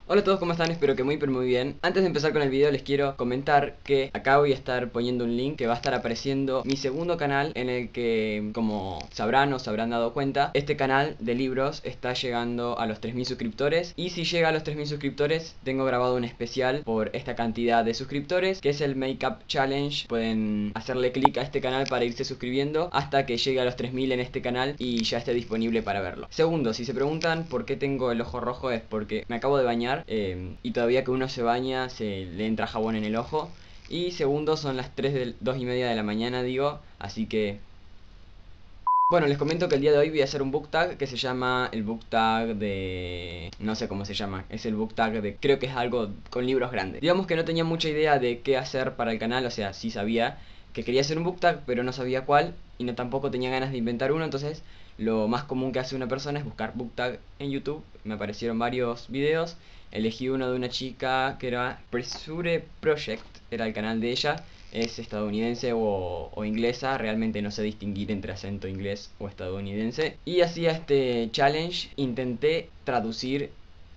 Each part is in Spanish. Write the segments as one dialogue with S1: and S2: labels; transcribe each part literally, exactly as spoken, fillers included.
S1: Hola a todos, ¿cómo están? Espero que muy pero muy bien. Antes de empezar con el video les quiero comentar que acá voy a estar poniendo un link que va a estar apareciendo mi segundo canal, en el que, como sabrán o se habrán dado cuenta, este canal de libros está llegando a los tres mil suscriptores. Y si llega a los tres mil suscriptores, tengo grabado un especial por esta cantidad de suscriptores, que es el Makeup Challenge. Pueden hacerle clic a este canal para irse suscribiendo hasta que llegue a los tres mil en este canal y ya esté disponible para verlo. Segundo, si se preguntan por qué tengo el ojo rojo, es porque me acabo de bañar. Eh, y todavía que uno se baña se le entra jabón en el ojo. Y segundo, son las tres de, dos y media de la mañana, digo, así que... Bueno, les comento que el día de hoy voy a hacer un book tag que se llama el book tag de... no sé cómo se llama, es el book tag de... creo que es algo con libros grandes. Digamos que no tenía mucha idea de qué hacer para el canal, o sea, sí sabía que quería hacer un book tag, pero no sabía cuál, y no tampoco tenía ganas de inventar uno. Entonces lo más común que hace una persona es buscar book tag en YouTube. Me aparecieron varios videos, elegí uno de una chica que era Pressure Project, era el canal de ella. Es estadounidense o, o inglesa, realmente no sé distinguir entre acento inglés o estadounidense. Y hacía este challenge, intenté traducir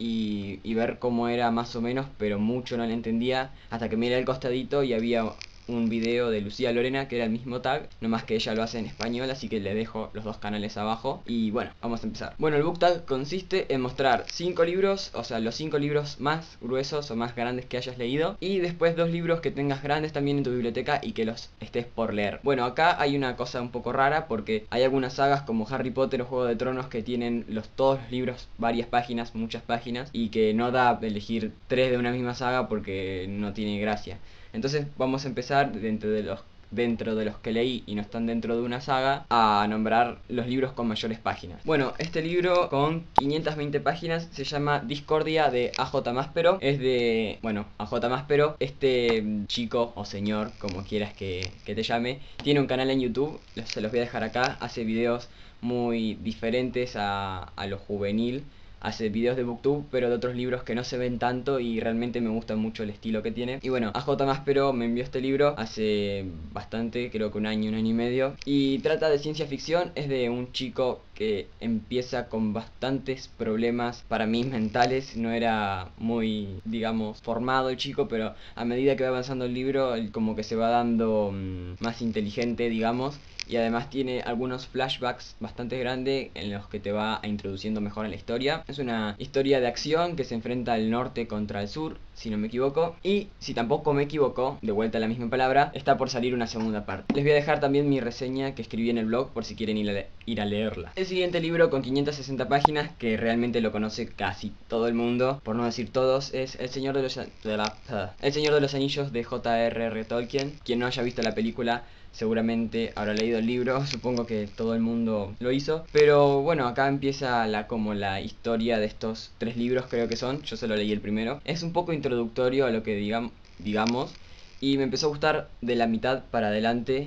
S1: y, y ver cómo era más o menos, pero mucho no le entendía, hasta que miré al costadito y había un video de Lucía Lorena que era el mismo tag, nomás que ella lo hace en español, así que le dejo los dos canales abajo. Y bueno, vamos a empezar. Bueno, el book tag consiste en mostrar cinco libros, o sea, los cinco libros más gruesos o más grandes que hayas leído, y después dos libros que tengas grandes también en tu biblioteca y que los estés por leer. Bueno, acá hay una cosa un poco rara, porque hay algunas sagas como Harry Potter o Juego de Tronos que tienen los, todos los libros varias páginas, muchas páginas, y que no da elegir tres de una misma saga porque no tiene gracia. Entonces vamos a empezar dentro de los dentro de los que leí y no están dentro de una saga, a nombrar los libros con mayores páginas. Bueno, este libro con quinientas veinte páginas se llama Discordia, de A J Máspero. Es de, bueno, A J Máspero. Este chico o señor, como quieras que, que te llame, tiene un canal en YouTube, se los voy a dejar acá. Hace videos muy diferentes a, a lo juvenil. Hace videos de booktube, pero de otros libros que no se ven tanto, y realmente me gusta mucho el estilo que tiene. Y bueno, A J Máspero me envió este libro hace bastante, creo que un año, un año y medio. Y trata de ciencia ficción, es de un chico que empieza con bastantes problemas para mí mentales. No era muy, digamos, formado el chico, pero a medida que va avanzando el libro, él como que se va dando mmm, más inteligente, digamos. Y además tiene algunos flashbacks bastante grandes en los que te va introduciendo mejor en la historia. Es una historia de acción que se enfrenta al norte contra el sur, si no me equivoco. Y si tampoco me equivoco, de vuelta a la misma palabra, está por salir una segunda parte. Les voy a dejar también mi reseña que escribí en el blog por si quieren ir a, ir a leerla. El siguiente libro, con quinientas sesenta páginas, que realmente lo conoce casi todo el mundo, por no decir todos, es El Señor de los, de la, El Señor de los Anillos, de J R R Tolkien. Quien no haya visto la película seguramente habrá leído el libro, supongo que todo el mundo lo hizo. Pero bueno, acá empieza la como la historia de estos tres libros, creo que son. Yo solo leí el primero. Es un poco introductorio a lo que digam digamos, y me empezó a gustar de la mitad para adelante,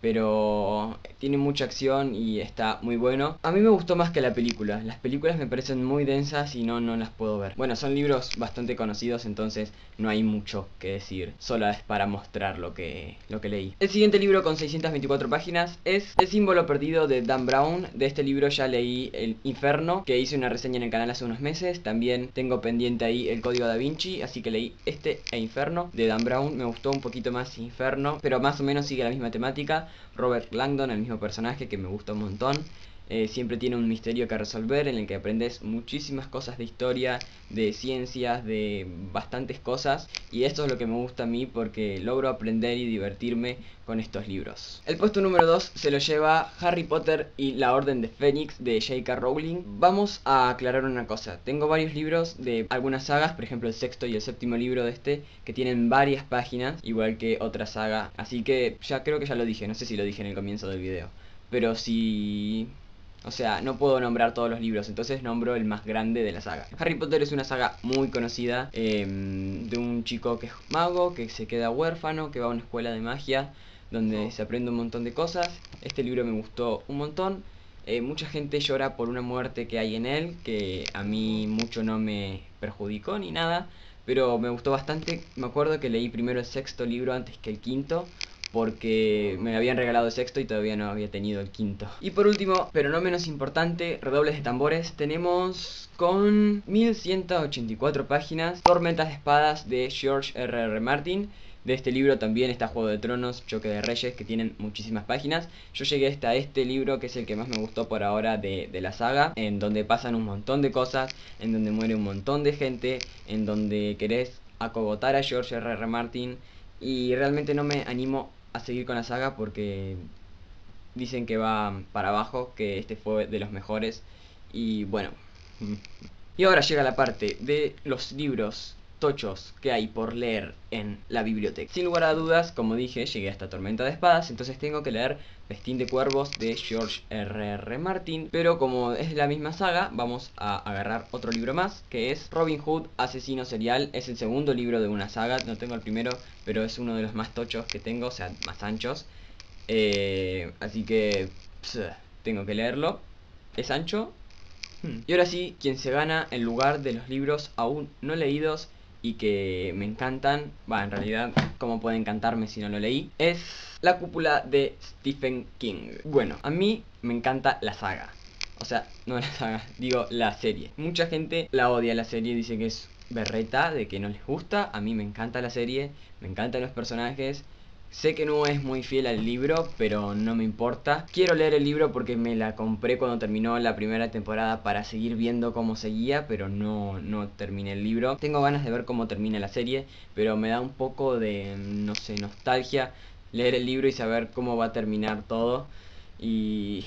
S1: pero tiene mucha acción y está muy bueno. A mí me gustó más que la película. Las películas me parecen muy densas y no, no las puedo ver. Bueno, son libros bastante conocidos, entonces no hay mucho que decir. Solo es para mostrar lo que, lo que leí. El siguiente libro, con seiscientas veinticuatro páginas, es El Símbolo Perdido, de Dan Brown. De este libro ya leí El Inferno, que hice una reseña en el canal hace unos meses. También tengo pendiente ahí El Código Da Vinci, así que leí este e Inferno de Dan Brown. Me gustó un poquito más Inferno, pero más o menos sigue la misma temática. Robert Langdon, el mismo personaje que me gusta un montón. Eh, siempre tiene un misterio que resolver, en el que aprendes muchísimas cosas de historia, de ciencias, de bastantes cosas. Y esto es lo que me gusta a mí, porque logro aprender y divertirme con estos libros. El puesto número dos se lo lleva Harry Potter y la Orden de Fénix, de J K Rowling. Vamos a aclarar una cosa. Tengo varios libros de algunas sagas, por ejemplo el sexto y el séptimo libro de este, que tienen varias páginas, igual que otra saga. Así que ya creo que ya lo dije, no sé si lo dije en el comienzo del video. Pero si... O sea, no puedo nombrar todos los libros, entonces nombro el más grande de la saga. Harry Potter es una saga muy conocida, eh, de un chico que es mago, que se queda huérfano, que va a una escuela de magia, donde se aprende un montón de cosas. Este libro me gustó un montón. Eh, mucha gente llora por una muerte que hay en él, que a mí mucho no me perjudicó ni nada, pero me gustó bastante. Me acuerdo que leí primero el sexto libro antes que el quinto, porque me habían regalado el sexto y todavía no había tenido el quinto. Y por último, pero no menos importante, redobles de tambores, tenemos con mil ciento ochenta y cuatro páginas Tormentas de Espadas de George R R Martin. De este libro también está Juego de Tronos, Choque de Reyes, que tienen muchísimas páginas. Yo llegué hasta este libro, que es el que más me gustó por ahora de, de la saga, en donde pasan un montón de cosas, en donde muere un montón de gente, en donde querés acogotar a George R R Martin, y realmente no me animo a seguir con la saga porque dicen que va para abajo, que este fue de los mejores, y bueno. Y ahora llega la parte de los libros tochos que hay por leer en la biblioteca. Sin lugar a dudas, como dije, llegué hasta Tormenta de Espadas, entonces tengo que leer Festín de Cuervos de George R R Martin. Pero como es la misma saga, vamos a agarrar otro libro más, que es Robin Hood, Asesino Serial. Es el segundo libro de una saga, no tengo el primero, pero es uno de los más tochos que tengo, o sea, más anchos. Eh, así que pss, tengo que leerlo. ¿Es ancho? Hmm. Y ahora sí, quien se gana el lugar de los libros aún no leídos y que me encantan, va, en realidad, ¿cómo puede encantarme si no lo leí? Es La Cúpula de Stephen King. Bueno, a mí me encanta la saga. O sea, no la saga, digo la serie. Mucha gente la odia la serie, dice que es berreta, de que no les gusta. A mí me encanta la serie, me encantan los personajes. Sé que no es muy fiel al libro, pero no me importa. Quiero leer el libro porque me la compré cuando terminó la primera temporada para seguir viendo cómo seguía, pero no, no terminé el libro. Tengo ganas de ver cómo termina la serie, pero me da un poco de, no sé, nostalgia leer el libro y saber cómo va a terminar todo. Y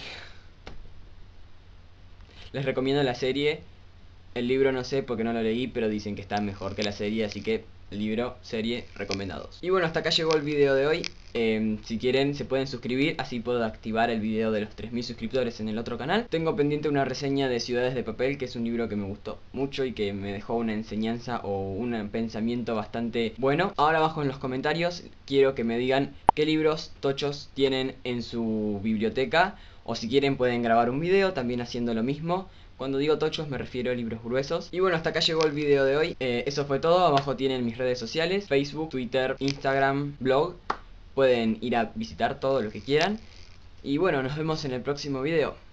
S1: les recomiendo la serie. El libro no sé porque no lo leí, pero dicen que está mejor que la serie, así que libro, serie, recomendados. Y bueno, hasta acá llegó el video de hoy. Eh, si quieren se pueden suscribir, así puedo activar el video de los tres mil suscriptores en el otro canal. Tengo pendiente una reseña de Ciudades de Papel, que es un libro que me gustó mucho y que me dejó una enseñanza o un pensamiento bastante bueno. Ahora abajo en los comentarios quiero que me digan qué libros tochos tienen en su biblioteca, o si quieren pueden grabar un video también haciendo lo mismo. Cuando digo tochos me refiero a libros gruesos. Y bueno, hasta acá llegó el video de hoy. eh, Eso fue todo. Abajo tienen mis redes sociales: Facebook, Twitter, Instagram, blog. Pueden ir a visitar todo lo que quieran. Y bueno, nos vemos en el próximo video.